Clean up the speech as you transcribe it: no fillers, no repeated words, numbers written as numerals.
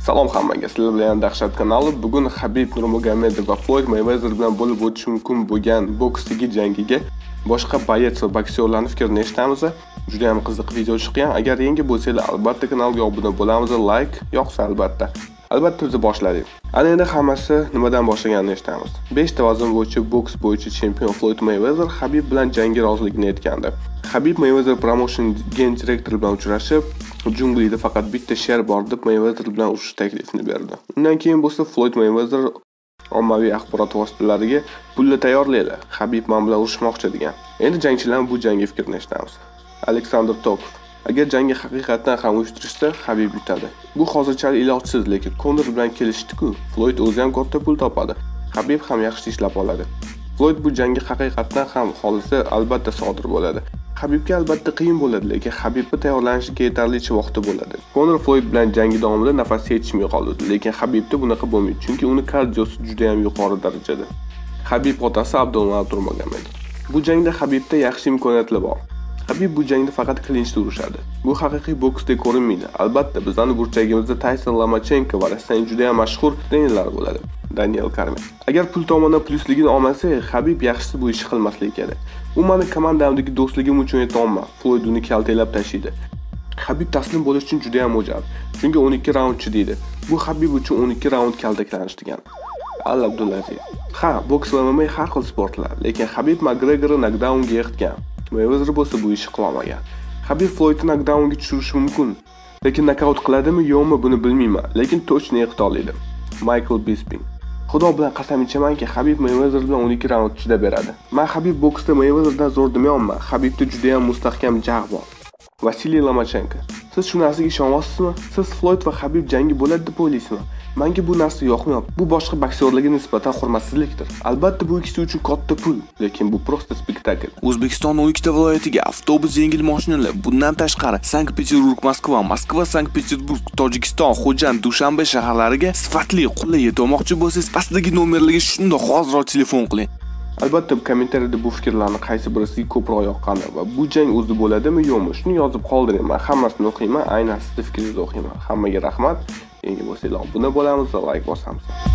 Salom hammaga, sizlar bilan Dahshat kanali. Bugun Habib Nurmagomedov va Floyd Mayweather bilan bo'lib o'tishi mumkin bo'lgan boksdagi jangiga boshqa boyets va boksyorlarning fikrini eshitamiz. Juda ham qiziq video chiqqan. Agar yangi bo'lsanglar, albatta kanalga obuna bo'lamiz, like yoqsa albatta. Albatta biz boshladik. Ana endi hammasi nimadan boshlaganini eshitamiz. 5 ta vazn bo'yicha boks bo'yicha chempion Floyd Mayweather Habib bilan jangga roziligini aytgandi. Habib Mayweather promotion gen direktori bilan uchrashib, junglida faqat bitta sher bor deb Mayweather bilan urushish taklifini berdi. Undan keyin bo'lsa Floyd Mayweather ommaviy axborot vositalariga pulla tayyorlaydi. Habib men bilan urushmoqchi degan. Endi jangchilar bu jangga fikrini eshitamiz. Alexander Tokov: agar jangni haqiqatan ham uyushtirishsa, Habib yutadi. Bu hozircha ilojsiz, lekin Conor bilan kelishdi-ku. Floyd o'zi ham katta pul topadi. Habib ham yaxshi ishlab oladi. Floyd bu jangga haqiqatan ham xohlasa, albatta sodir bo'ladi. Habibga albatta qiyin bo'ladi, lekin Habibga tayyorlanishga yetarlicha vaqti bo'ladi. Conor Floyd bilan jangi davomida nafas yetishmay qoldi, lekin Habibda bunaqa bo'lmaydi, chunki uni kardiosi juda ham yuqori darajada. Habib otasi Abdullah Nurmagomedov: bu jangda Habibda yaxshi imkoniyatlar bor. Habib bu jangda faqat klinchda urushadi. Bu haqiqiy boksda ko'rinmaydi. Albatta bizning burchagimizda Tyson Lomachenko va Rossiyaning juda ham mashhur trenerlar bo'ladi. Daniel Cormier: agar pul tomonidan plyusligini olmasa, Habib yaxshisi bu ishni qilmasligi kerak. U meni komandamdagi do'stligim uchun aytolma. Floyd uni kaltaklab tashlaydi. Habib taslim bo'lish uchun juda ham mo'jab. Chunki 12 raundchi deydi. Bu Habib uchun 12 raund kaltaklanish degan. Abdulaziz: ha, boks va MMA har xil sportlar, lekin Habib McGregorni knockdownga yiqitgan. Mayweather bo'lsa bu ishni qila olmagan. Habib Floydni knockdownga tushirishi mumkin, lekin nokaut qiladimi yo'qmi buni bilmayman, lekin точно yiqita oladi. Michael Bisping: Xudo bilan qasam ichamanki, Habib Mayweather bilan 12 raund chidab beradi. Men Habib boksda Mayweatherdan zo'r demayman. Habibda juda ham mustahkam jag' bor. Vasiliy Lomachenko: siz shu narsaga ishonyapsizmi? Siz Floyd va Habib jangi bo'ladi deb o'ylaysizmi? Menga bu narsa yoqmayapti. Bu boshqa boksyorlarga nisbatan hurmatsizlikdir. Albatta bu ikkisi uchun katta pul, lekin bu prosta spektakl. O'zbekistonning 12 ta viloyatiga avtobus, yengil mashinalar, bundan tashqari Sankt-Peterburg, Moskva, Moskva, Sankt-Peterburg, Tojikiston, Xo'jand, Dushanbe shaharlariga sifatli qulay yetmoqchi bo'lsangiz, pastdagi nomerlarga shunday hozirroq telefon qiling. Albatta kommentariyada bu fikrlarni qaysi birisiga ko'proq yoqqani va bu jang o'zi bo'ladimi yo'qmi shuni yozib qoldiring. Men hammasini o'qiyman, aynan sizning fikringizni o'qiyman. Hammaga rahmat. Yangi bo'lsanglar obuna bo'lamiz va like bosamiz.